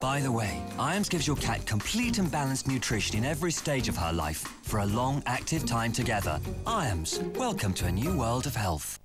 By the way, IAMS gives your cat complete and balanced nutrition in every stage of her life for a long, active time together. IAMS, welcome to a new world of health.